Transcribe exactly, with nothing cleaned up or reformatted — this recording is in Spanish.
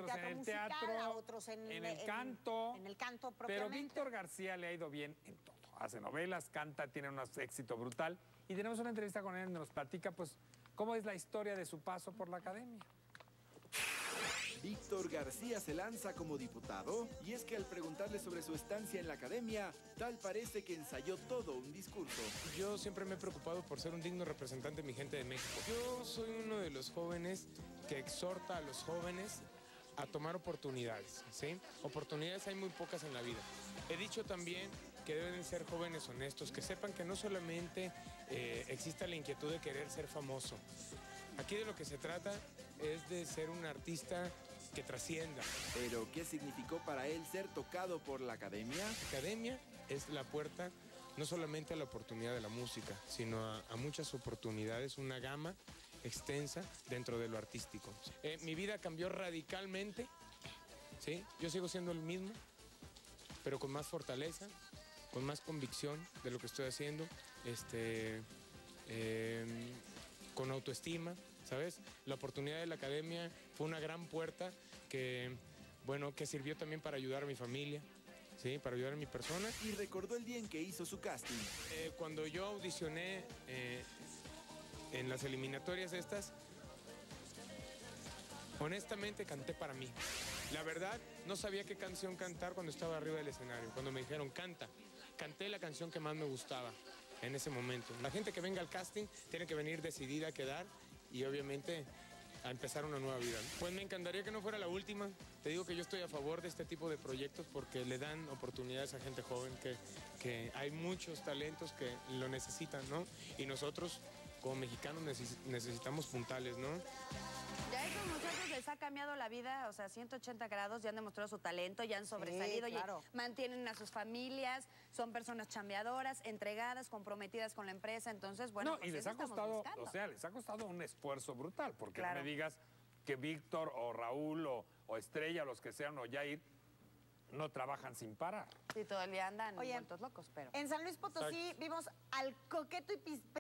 Unos teatro en el musical, teatro, a otros en, en el en- canto. En el canto Pero propiamente. Víctor García le ha ido bien en todo. Hace novelas, canta, tiene un éxito brutal. Y tenemos una entrevista con él donde nos platica, pues, cómo es la historia de su paso por la academia. Víctor García se lanza como diputado, y es que al preguntarle sobre su estancia en la academia, tal parece que ensayó todo un discurso. Yo siempre me he preocupado por ser un digno representante de mi gente de México. Yo soy uno de los jóvenes que exhorta a los jóvenes a tomar oportunidades, ¿sí? Oportunidades hay muy pocas en la vida. He dicho también que deben ser jóvenes honestos, que sepan que no solamente eh, existe la inquietud de querer ser famoso. Aquí de lo que se trata es de ser un artista que trascienda. Pero, ¿qué significó para él ser tocado por la academia? La academia es la puerta no solamente a la oportunidad de la música, sino a, a muchas oportunidades, una gama extensa dentro de lo artístico. Eh, mi vida cambió radicalmente, ¿sí? Yo sigo siendo el mismo, pero con más fortaleza, con más convicción de lo que estoy haciendo, este, eh, con autoestima, ¿sabes? La oportunidad de la academia fue una gran puerta que, bueno, que sirvió también para ayudar a mi familia, ¿sí? Para ayudar a mi persona. Y recordó el día en que hizo su casting. Eh, cuando yo audicioné eh, en las eliminatorias estas, honestamente canté para mí. La verdad, no sabía qué canción cantar cuando estaba arriba del escenario. Cuando me dijeron, canta, canté la canción que más me gustaba en ese momento. La gente que venga al casting tiene que venir decidida a quedar y obviamente a empezar una nueva vida. Pues me encantaría que no fuera la última. Te digo que yo estoy a favor de este tipo de proyectos porque le dan oportunidades a gente joven, que, que hay muchos talentos que lo necesitan, ¿no? Y nosotros, como mexicanos, neces necesitamos puntales, ¿no? Ya a estos muchachos les ha cambiado la vida, o sea, ciento ochenta grados, ya han demostrado su talento, ya han sobresalido, Sí, claro. y mantienen a sus familias, son personas chambeadoras, entregadas, comprometidas con la empresa, entonces, bueno, No, pues y les eso ha estamos costado, buscando. o sea, les ha costado un esfuerzo brutal, porque Claro. no me digas que Víctor o Raúl o, o Estrella, los que sean, o Jair, no trabajan sin parar. Sí, todo el día andan Oye, vueltos locos, pero... En San Luis Potosí Exacto. vimos al coqueto y pis-